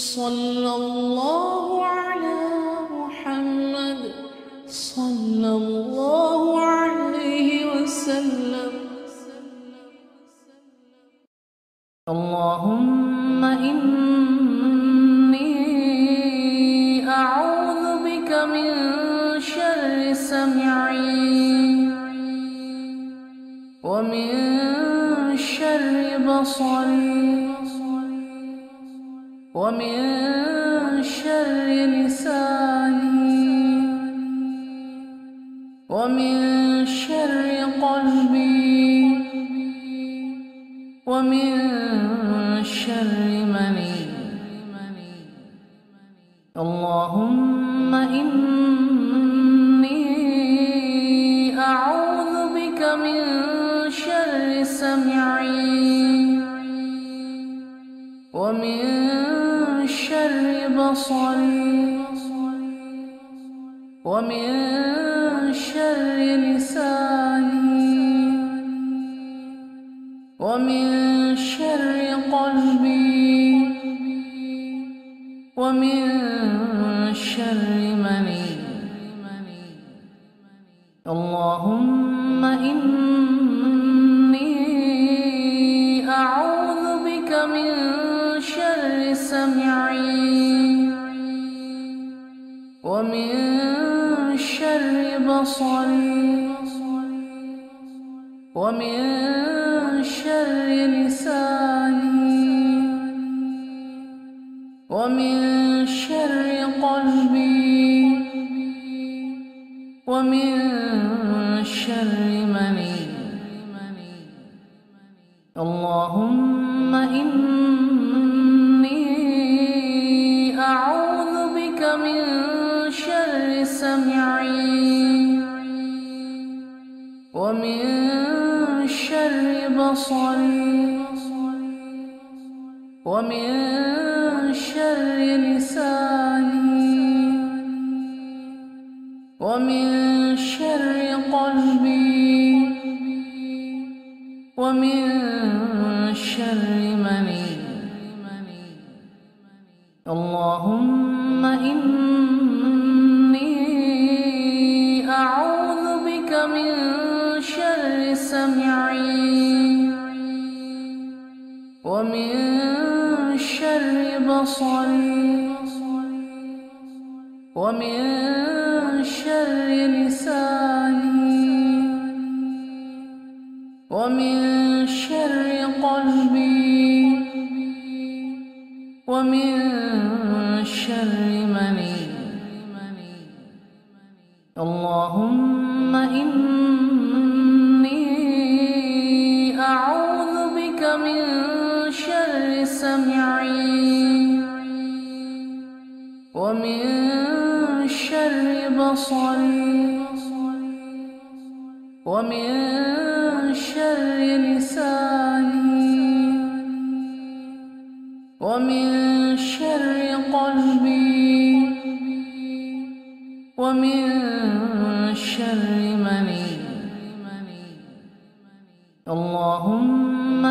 صلى الله على محمد صلى الله عليه وسلم. اللهم إني أعوذ بك من شر سمعي ومن شر بصري ومن شر لساني ومن شر قلبي ومن شر مني. اللهم إني أعوذ بك من شر سمعي ومن شر بصري ومن شر لساني ومن شر قلبي ومن شر مني. اللهم إني أعوذ بك من شر سمعي ومن شر بصري ومن شر لساني ومن شر قلبي ومن شر مني. اللهم إني أعوذ بك من شر سمعي ومن شر بصري ومن شر لساني ومن شر قلبي ومن شر مني. اللهم إني أعوذ بك من شر سمعي ومن شر بصري ومن شر لساني ومن شر قلبي ومن شر مني. اللهم إني أعوذ بك من شر سمعي ومن شر بصري ومن شر لساني ومن شر قلبي ومن شر مني. اللهم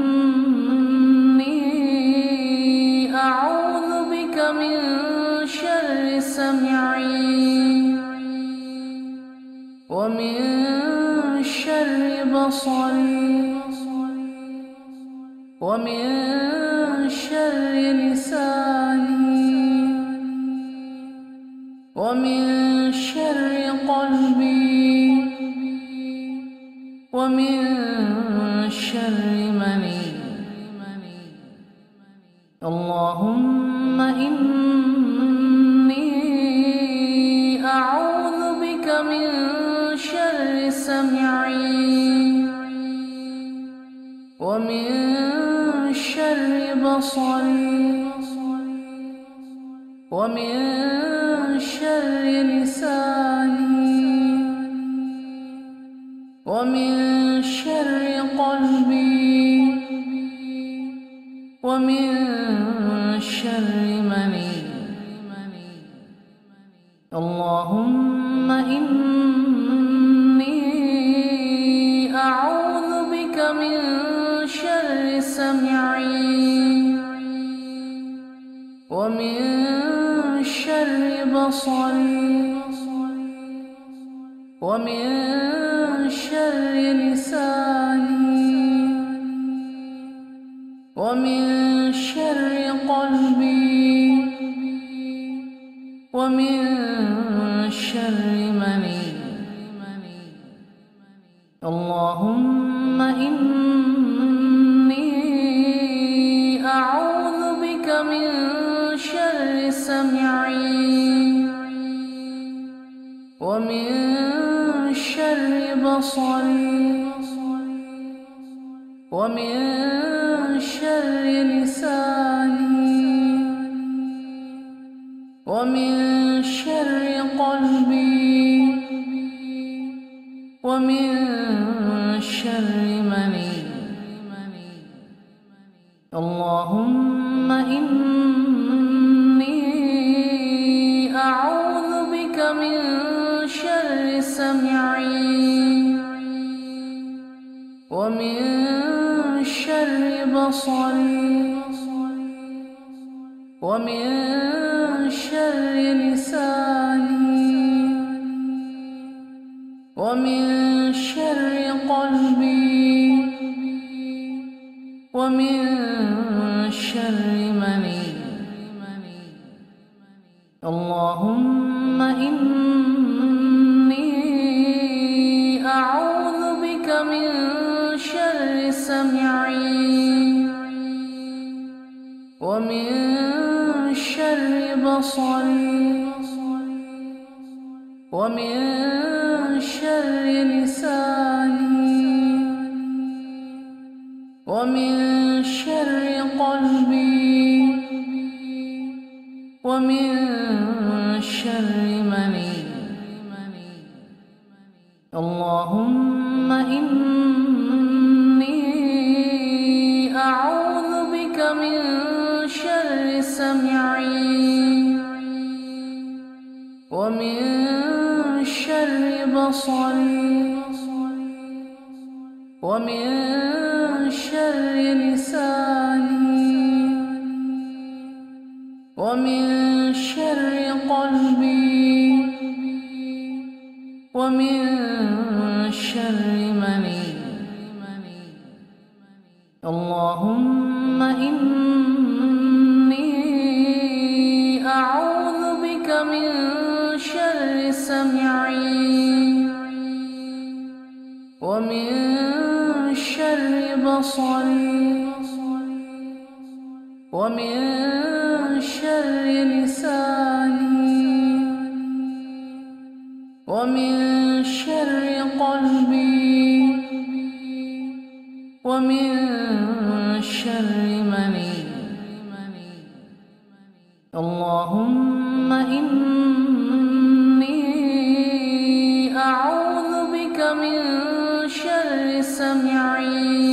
إني أعوذ بك من شر سمعي ومن شر بصري ومن شر لساني ومن شر قلبي ومن شر مني. اللهم إني أعوذ بك من شر سمعي ومن شر بصري ومن شر لساني ومن شر قلبي ومن شر مني. اللهم إني أعوذ بك من شر سمعي ومن شر بصري ومن شر لساني ومن شر قلبي ومن شر مني. اللهم إني أعوذ بك من شر سمعي ومن شر بصري ومن شر لساني ومن شر قلبي ومن شر مني. اللهم إني أعوذ بك من شر سمعي ومن شر بصري ومن شر لساني ومن شر قلبي ومن شر مني. اللهم إني أعوذ بك من شر سمعي ومن شر بصري ومن شر لساني ومن شر قلبي ومن شر مني. اللهم إني أعوذ بك من شر سمعي ومن شر بصري ومن شر لساني ومن شر قلبي ومن شر مني. اللهم إني أعوذ بك من شر سمعي ومن شر بصري ومن شر لساني ومن شر قلبي ومن شر مني. اللهم إني أعوذ بك من شر سمعي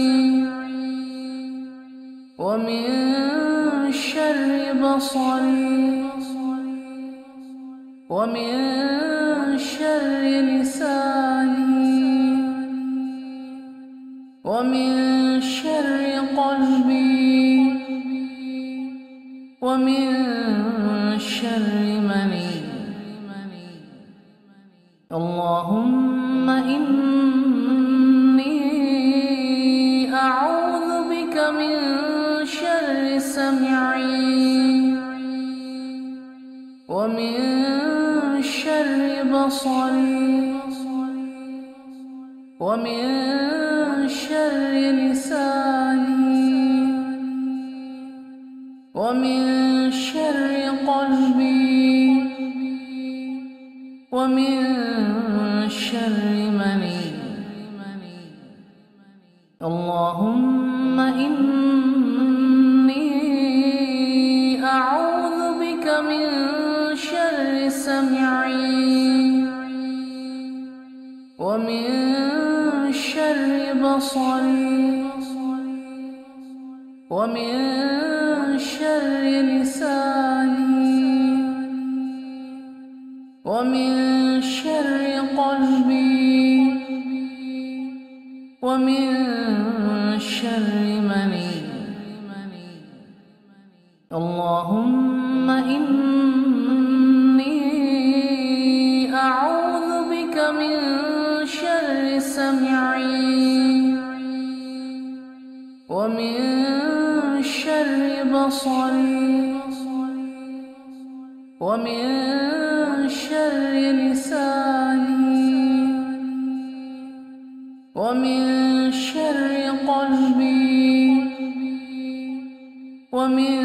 ومن شر بصري ومن شر لساني ومن شر قلبي ومن شر مني. اللهم إني أعوذ بك من شر سمعي ومن شر بصري ومن شر لساني ومن شر قلبي ومن شر مني. اللهم إني أعوذ بك من شر سمعي ومن شر بصري ومن شر لساني ومن شر قلبي ومن شر مني. اللهم إني أعوذ بك من شر سمعي ومن شر بصري ومن شر لساني ومن شر قلبي ومن